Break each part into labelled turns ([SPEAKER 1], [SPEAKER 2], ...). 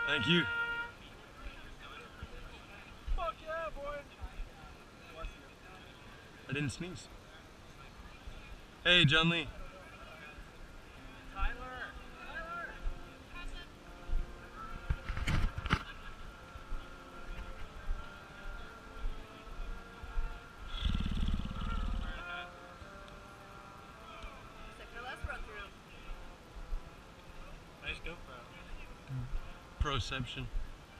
[SPEAKER 1] Thank you.
[SPEAKER 2] Fuck yeah, boy.
[SPEAKER 1] I didn't sneeze. Hey, John Lee.
[SPEAKER 2] Tyler. Nice GoPro.
[SPEAKER 1] Proception.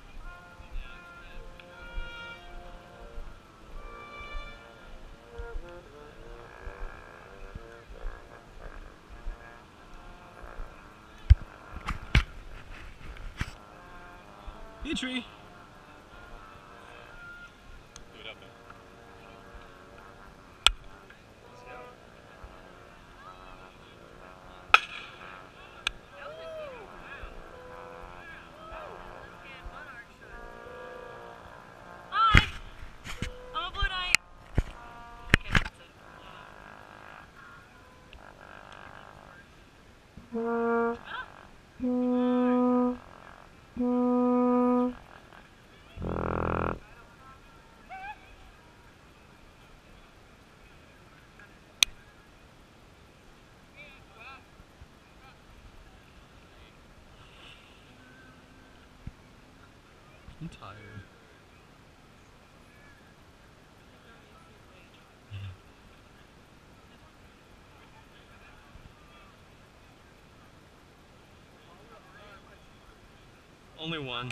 [SPEAKER 1] Petrie.
[SPEAKER 2] Do it up, man. Let's go.
[SPEAKER 3] Hi! I'm a Blue Knight! Okay, that's it.
[SPEAKER 1] I'm tired. Only one.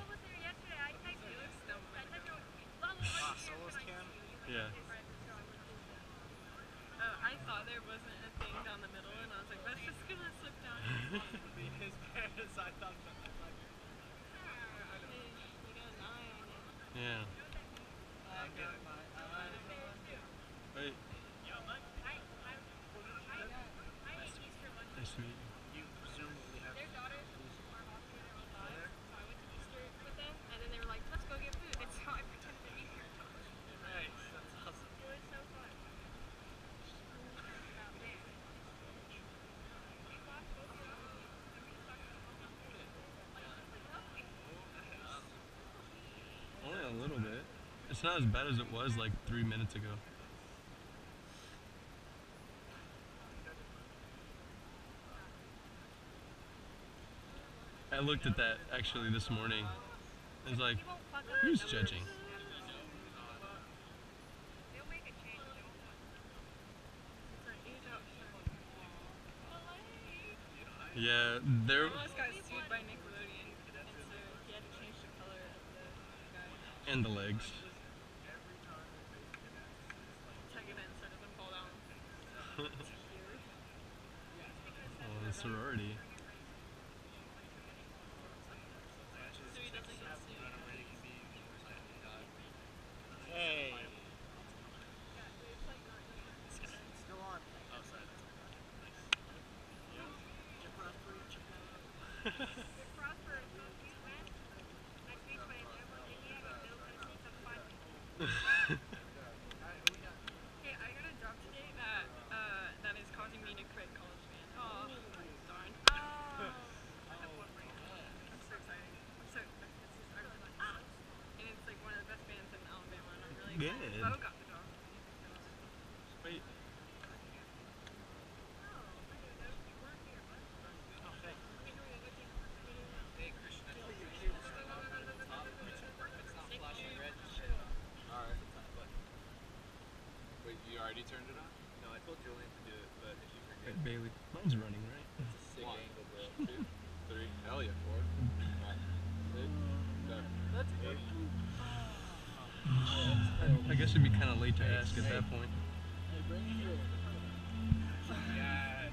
[SPEAKER 2] Solo's cam?
[SPEAKER 1] Yeah.
[SPEAKER 3] I thought there wasn't a thing down the middle, and I was like, that's just gonna slip down.
[SPEAKER 2] His parents, I thought that.
[SPEAKER 3] Hey, you got an eye on you.
[SPEAKER 1] Yeah.
[SPEAKER 2] I got my eyes on you.
[SPEAKER 1] Wait. Nice to meet you.
[SPEAKER 2] You presumably have
[SPEAKER 3] Their daughters are also their own lives, so I went to Easter with them, and then they were like, let's go get food. And so I pretended to be here.
[SPEAKER 2] Nice, that's awesome.
[SPEAKER 3] It was so fun.
[SPEAKER 1] Only a little bit. It's not as bad as it was like 3 minutes ago. I looked at that actually this morning. I was like, who's judging? Yeah, there.
[SPEAKER 3] Almost got sued by Nickelodeon, and so he had to change the color of the guy.
[SPEAKER 1] And the legs.
[SPEAKER 3] Tuck it in so it doesn't fall down. It's cute.
[SPEAKER 1] Oh, the sorority.
[SPEAKER 3] So he doesn't get sued.
[SPEAKER 2] Hey. Still on. Oh, sorry.
[SPEAKER 3] Hey, I got a job today that is causing me to quit college band. Oh, darn. I'm so excited. And it's like one of the best bands in Alabama, and I'm really excited.
[SPEAKER 1] Good.
[SPEAKER 3] Bo got the job.
[SPEAKER 1] Wait.
[SPEAKER 2] Hey, Christian, I told you the cable's still up at the top. If it's not flashing red, just shut it off. Alright. Wait, you already turned it on? No, I told Julian to do it, but if you forget.
[SPEAKER 1] Wait, Bailey. Mine's running, right?
[SPEAKER 2] Sick angle, bro. 2, 3, hell yeah, 4, 5, 6, 7. Let's go.
[SPEAKER 1] I guess it'd be kind of late to ask at that point.
[SPEAKER 2] Hey, bring it here. Yeah.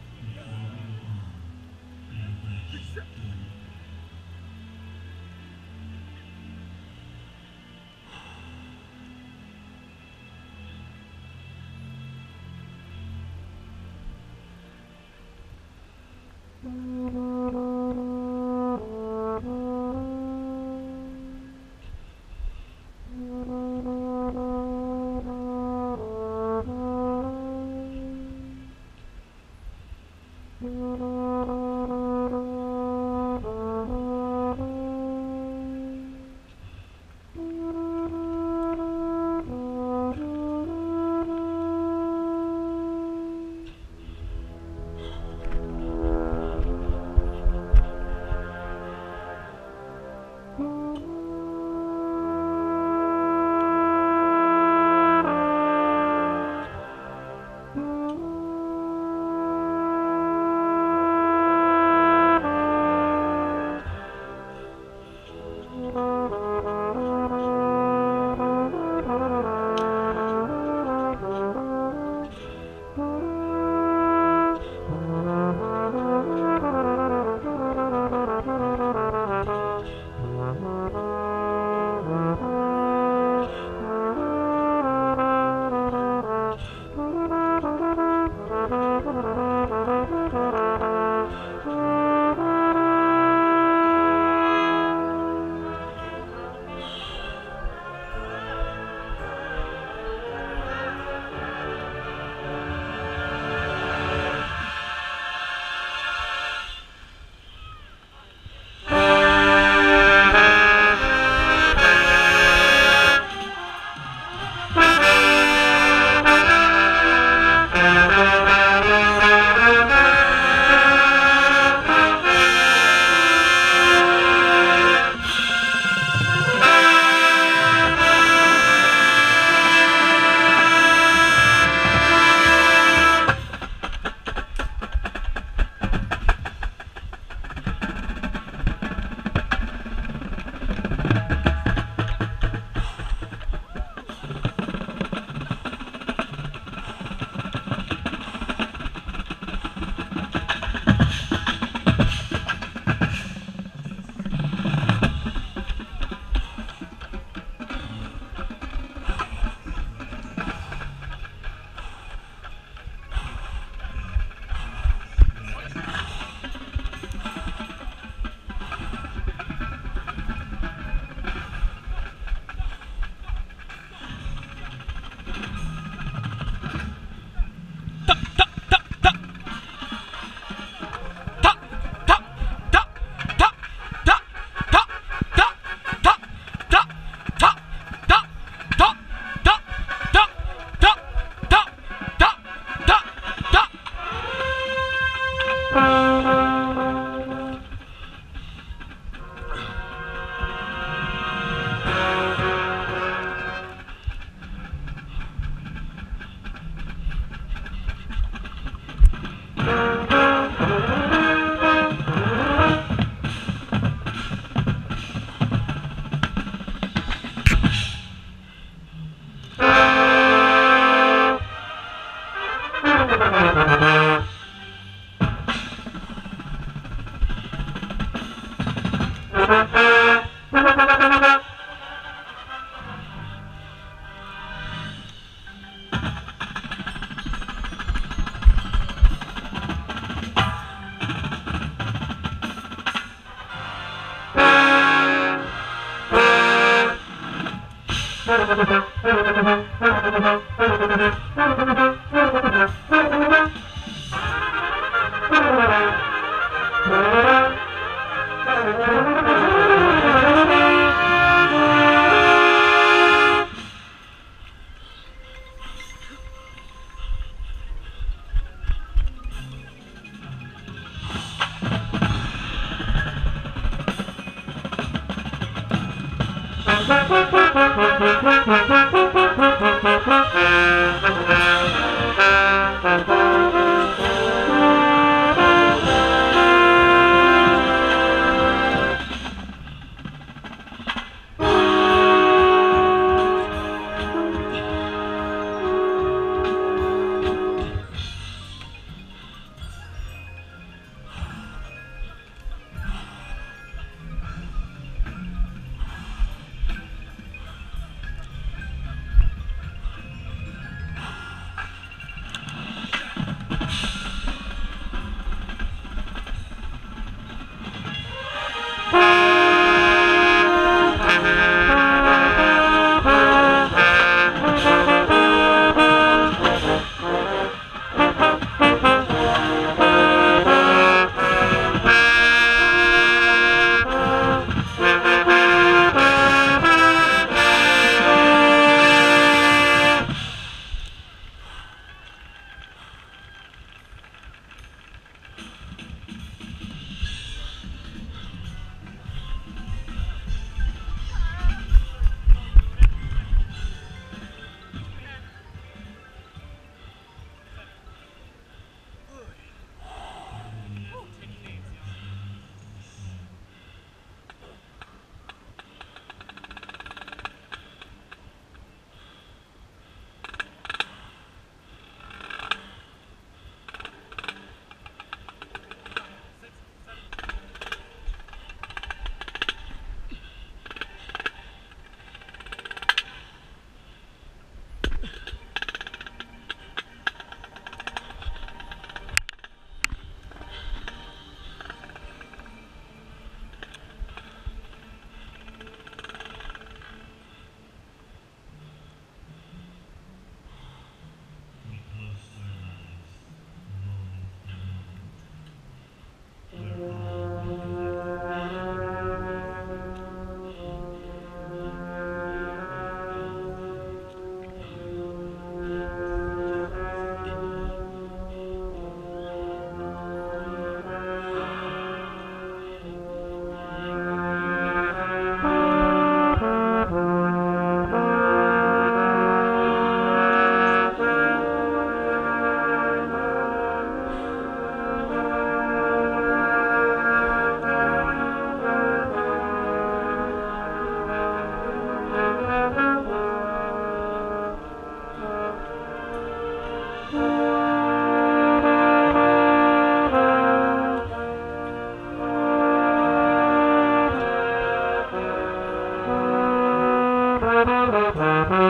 [SPEAKER 4] Thank you.